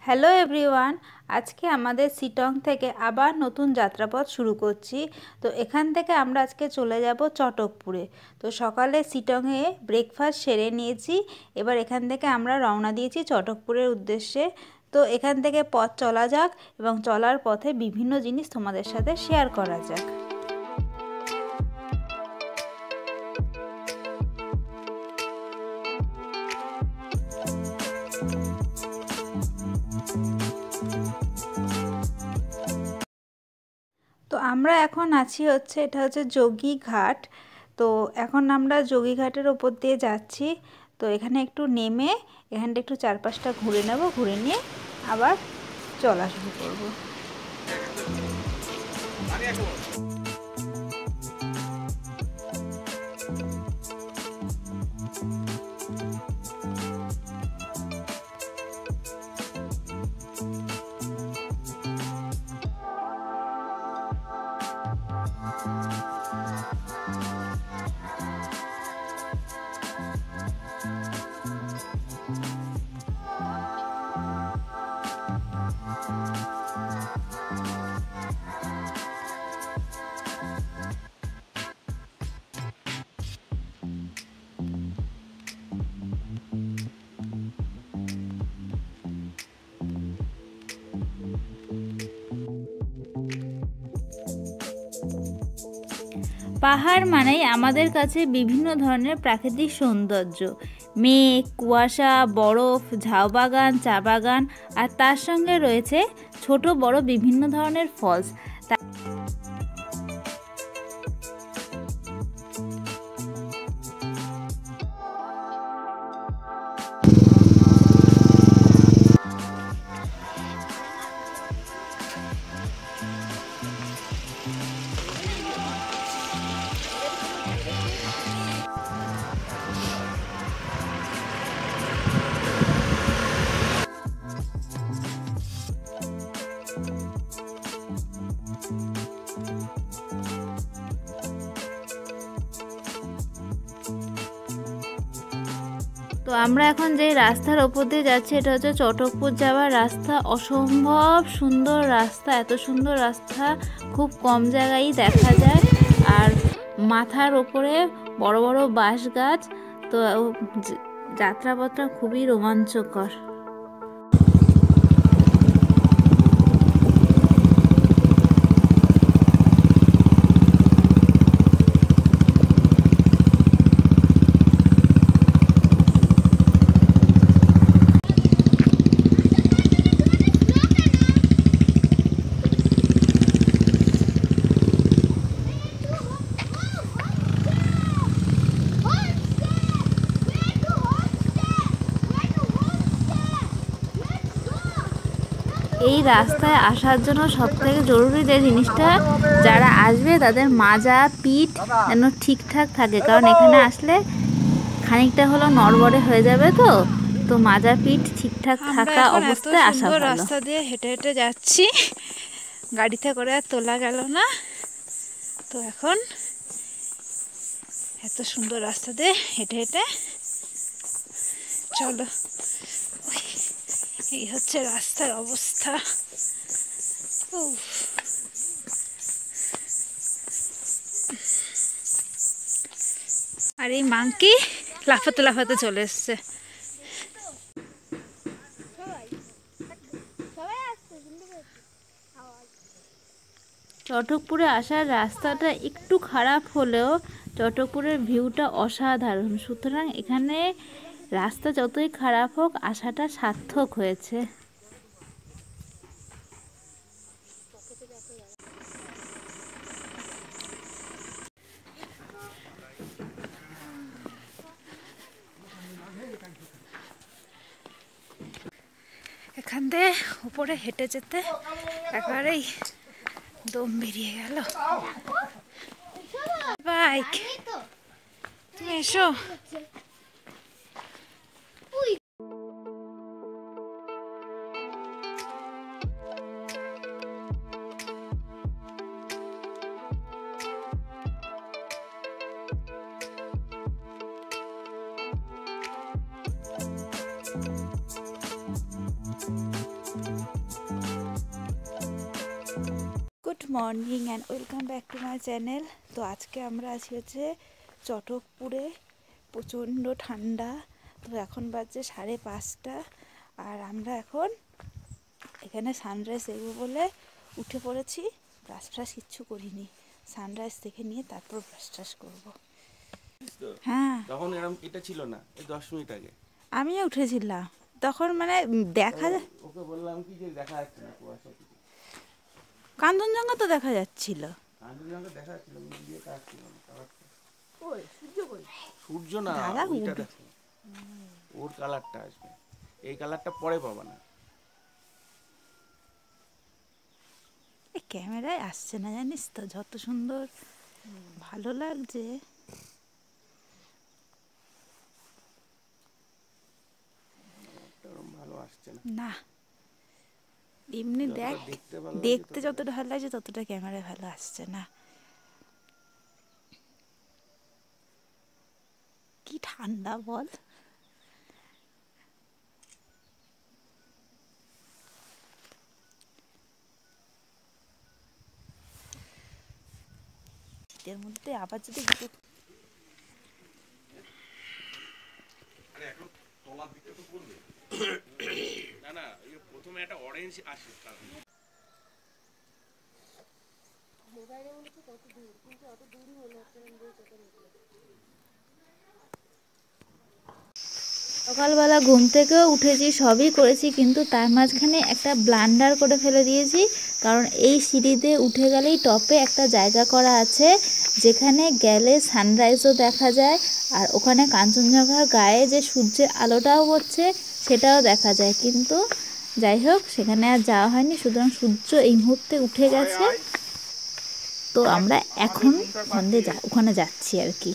Hello everyone, আজকে আমাদের শিটং থেকে আবার নতুন যাত্রাপথ শুরু করছি। তো এখান থেকে আমরা আজকে চলে যাব চটকপুরে। তো সকালে শিটংয়ে ব্রেকফাস্ট সেরে নিয়েছি, এবার এখান থেকে আমরা রওনা দিয়েছি চটকপুরের উদ্দেশ্যে। তো এখান থেকে পথ চলা যাক এবং চলার পথে বিভিন্ন জিনিস তোমাদের সাথে শেয়ার করা যাক। তো আমরা এখন আছি এটা হচ্ছে যোগীঘাট। তো এখন আমরা যোগীঘাটের ওপর দিয়ে যাচ্ছি। তো এখানে একটু নেমে এখানটা একটু চারপাশটা ঘুরে নেব, ঘুরে নিয়ে আবার চলা শুরু করব। পাহাড় মানেই আমাদের কাছে বিভিন্ন ধরনের প্রাকৃতিক সৌন্দর্য, মেঘ, কুয়াশা, বরফ, ঝাউ বাগান, চা বাগান, আর তার সঙ্গে রয়েছে ছোট বড় বিভিন্ন ধরনের ফলস। তো আমরা এখন যে রাস্তার ওপর দিয়ে যাচ্ছি এটা হচ্ছে চটকপুর যাওয়ার রাস্তা। অসম্ভব সুন্দর রাস্তা, এত সুন্দর রাস্তা খুব কম জায়গায় দেখা যায়। আর মাথার ওপরে বড় বড় বাঁশ গাছ। তো যাত্রাপথটা খুবই রোমাঞ্চকর। এই রাস্তায় আসার জন্য সবথেকে জরুরি যে জিনিসটা, যারা আসবে তাদের মাজা পিঠ যেন ঠিকঠাক থাকে, কারণ এখানে আসলে খানিকটা হলো নড়বড়ে হয়ে যাবে। তো মাজা পিঠ ঠিকঠাক থাকা অবস্থায় আসা ভালো। রাস্তা দিয়ে হেঁটে হেঁটে যাচ্ছি, গাড়িতে করে আর তোলা গেল না। তো এখন এত সুন্দর রাস্তা দিয়ে হেঁটে হেঁটে চলো। এই হচ্ছে রাস্তার অবস্থা। আর এই মাংকি লাফাতে লাফাতে চলে এসছে। চটকপুরে আসার রাস্তাটা একটু খারাপ হলেও চটকপুরের ভিউটা অসাধারণ। সুতরাং এখানে রাস্তা যতই খারাপ হোক আসাটা সার্থক হয়েছে। এখান থেকে উপরে হেঁটে যেতে একেবারেই দম বেরিয়ে গেল। বাইক, তুমি এসো। Morning and welcome back to my channel. তো আজকে আমরা আছি হচ্ছে চটকপুরে। প্রচণ্ড ঠান্ডা। তো এখন বাজছে 5:30 আর আমরা এখন এখানে সানরাইজ দেখবো বলে উঠে পড়েছি। ব্রাশ ফ্রাশ কিচ্ছু করিনি, সানরাইজ দেখে নিয়ে তারপর ব্রাশ ট্রাশ করবো। হ্যাঁ, তখন এরকম এটা ছিল না, এই 10 মিনিট আগে আমিও উঠেছিলাম তখন, মানে দেখা যায়। ওকে বললাম কি যে দেখা যাচ্ছে না কুয়াশা কিছু, কাঞ্চনজঙ্ঘা তো দেখা যাচ্ছিল, কাঞ্চনজঙ্ঘা দেখা যাচ্ছিল কিন্তু দিয়ে কাজ ছিল না। ওই সূর্য কই? সূর্য না, দাদা ওইটা দেখো, ওর কালারটা আসবে, এই কালারটা পরে পাবা না। ক্যামেরায় আসছে না জানিস তো, যত সুন্দর ভালো লাগছে। ভালো আসছে না না এমনি দেখ, দেখতে যতটা ভালো লাগছে ততটা ক্যামেরায় ভালো আসছে না। কি ঠান্ডা বল। শীতের মধ্যে আবার যদি না না, প্রথমে একটা অরেঞ্জ আসে। সকালবেলা ঘুম থেকেও উঠেছি, সবই করেছি, কিন্তু তার মাঝখানে একটা ব্লান্ডার করে ফেলে দিয়েছি। কারণ এই সিঁড়িতে উঠে গেলেই টপে একটা জায়গা করা আছে যেখানে গেলে সানরাইজও দেখা যায়, আর ওখানে কাঞ্চনজঙ্ঘার গায়ে যে সূর্যের আলোটাও হচ্ছে সেটাও দেখা যায়। কিন্তু যাই হোক, সেখানে আর যাওয়া হয়নি, সুতরাং সূর্য এই মুহূর্তে উঠে গেছে। তো আমরা এখন ওখানে যাচ্ছি আর কি।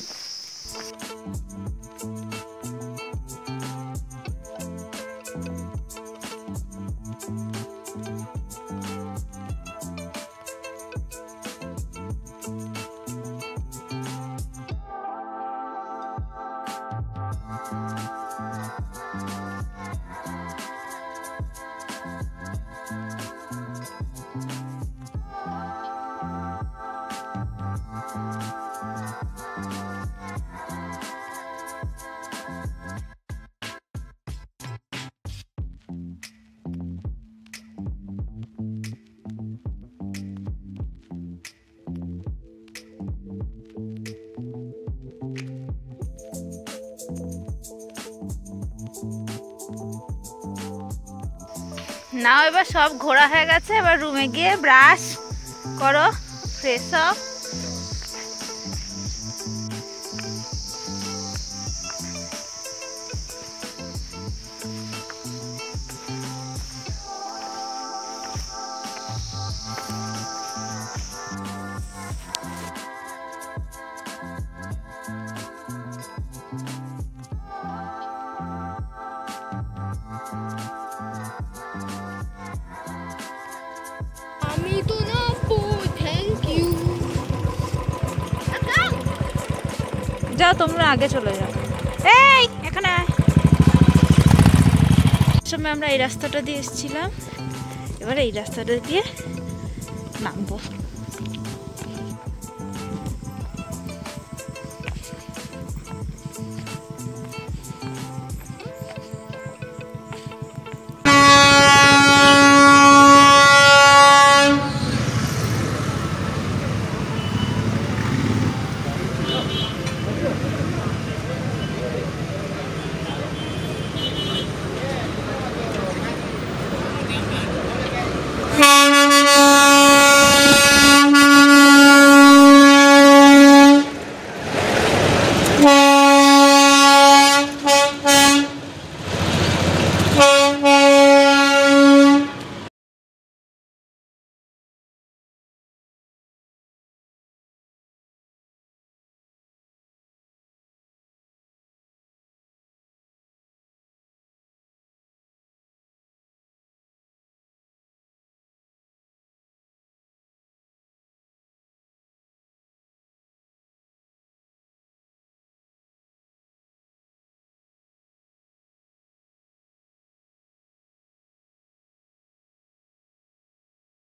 নাও এবার সব ঘোরা হয়ে গেছে, এবার রুমে গিয়ে ব্রাশ করো, ফ্রেশ হও। যাও তোমরা আগে চলে যাও, এই এখানে সময় আমরা এই রাস্তাটা দিয়ে এসেছিলাম, এবারে এই রাস্তাটা দিয়ে নামবো।